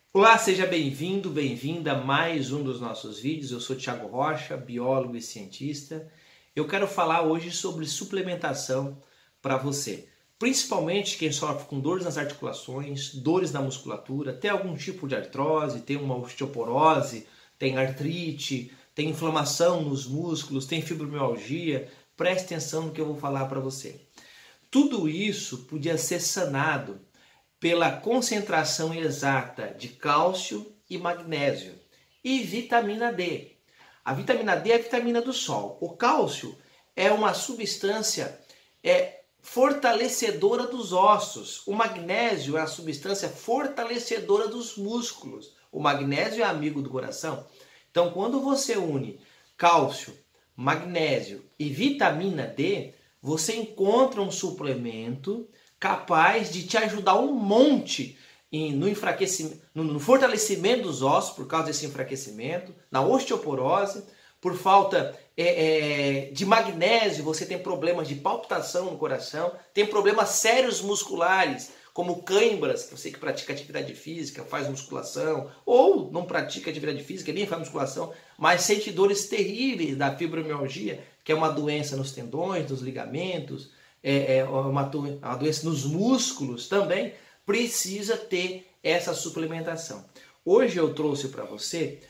Olá, seja bem-vindo, bem-vinda a mais um dos nossos vídeos. Eu sou Thiago Rocha, biólogo e cientista. Eu quero falar hoje sobre suplementação para você, principalmente quem sofre com dores nas articulações, dores na musculatura, tem algum tipo de artrose, tem uma osteoporose, tem artrite, tem inflamação nos músculos, tem fibromialgia. Preste atenção no que eu vou falar para você. Tudo isso podia ser sanado pela concentração exata de cálcio e magnésio e vitamina D. A vitamina D é a vitamina do sol. O cálcio é uma substância fortalecedora dos ossos. O magnésio é a substância fortalecedora dos músculos. O magnésio é amigo do coração. Então, quando você une cálcio, magnésio e vitamina D, você encontra um suplemento capaz de te ajudar um monte no enfraquecimento, no fortalecimento dos ossos por causa desse enfraquecimento, na osteoporose, por falta de magnésio, você tem problemas de palpitação no coração, tem problemas sérios musculares, como cãibras, você que pratica atividade física, faz musculação, ou não pratica atividade física, nem faz musculação, mas sente dores terríveis da fibromialgia, que é uma doença nos tendões, nos ligamentos, uma doença nos músculos também, precisa ter essa suplementação. Hoje eu trouxe para você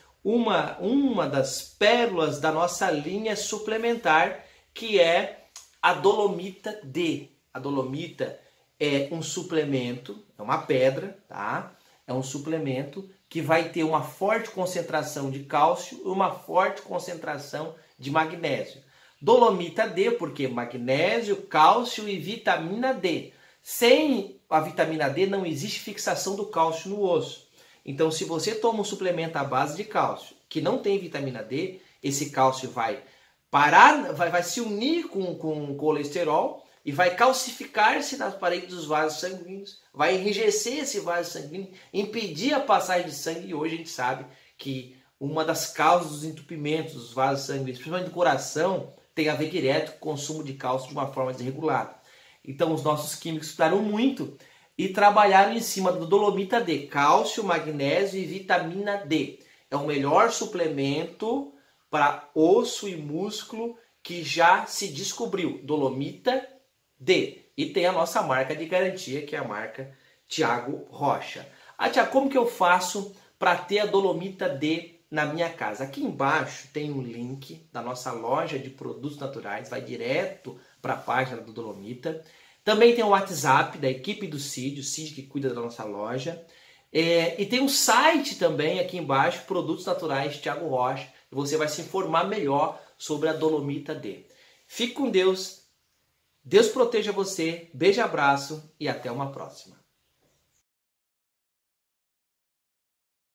uma das pérolas da nossa linha suplementar, que é a dolomita D. A dolomita é um suplemento, é uma pedra, tá? É um suplemento que vai ter uma forte concentração de cálcio e uma forte concentração de magnésio. Dolomita D, porque magnésio, cálcio e vitamina D. Sem a vitamina D não existe fixação do cálcio no osso. Então, se você toma um suplemento à base de cálcio que não tem vitamina D, esse cálcio vai parar, vai se unir com o colesterol e vai calcificar-se nas paredes dos vasos sanguíneos, vai enrijecer esse vaso sanguíneo, impedir a passagem de sangue. E hoje a gente sabe que uma das causas dos entupimentos dos vasos sanguíneos, principalmente do coração, tem a ver direto com o consumo de cálcio de uma forma desregulada. Então os nossos químicos estudaram muito e trabalharam em cima do dolomita D, cálcio, magnésio e vitamina D. É o melhor suplemento para osso e músculo que já se descobriu, dolomita D. E tem a nossa marca de garantia, que é a marca Thiago Rocha. Tiago, como que eu faço para ter a dolomita D na minha casa? Aqui embaixo tem um link da nossa loja de produtos naturais, vai direto para a página do Dolomita. Também tem o WhatsApp da equipe do CID, o CID que cuida da nossa loja. E tem um site também aqui embaixo, Produtos Naturais Thiago Rocha, e você vai se informar melhor sobre a dolomita D. Fique com Deus, Deus proteja você, beijo, abraço e até uma próxima.